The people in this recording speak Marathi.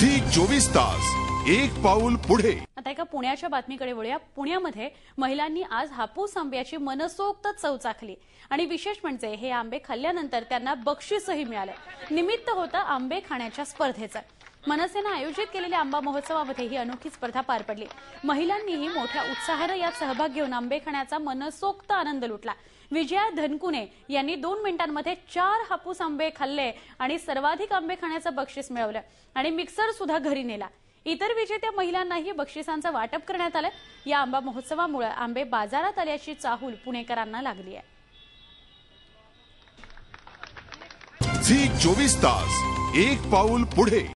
झी 24 तास एक पाऊल पुढे। आता एका पुण्याच्या बातमीकडे वळूया। पुण्यामध्ये महिलांनी आज हापूस आंब्याची मनसोक्त चव चाखली आणि विशेष म्हणजे हे आंबे खाल्ल्यानंतर त्यांना बक्षीसही मिळालं। निमित्त होतं आंबे खाण्याच्या स्पर्धेचं। मनसेने आयोजित केलेल्या आंबा महोत्सवामध्ये ही अनोखी स्पर्धा पार पडली। महिलांनीही मोठ्या उत्साहाने यात सहभाग घेऊन आंबे खाण्याचा मनसोक्त आनंद लुटला। विजया धनकुने यांनी 2 मिनिटांमध्ये 4 हापूस आंबे खाल्ले आणि सर्वाधिक आंबे खाण्याचं बक्षीस मिळवलं आणि मिक्सर सुद्धा घरी नेला। इतर विजेत्या महिलांनाही बक्षिसांचं वाटप करण्यात आलं। या आंबा महोत्सवामुळे आंबे बाजारात आल्याची चाहूल पुणेकरांना लागली आहे। झी 24 तास एक पाऊल पुढे।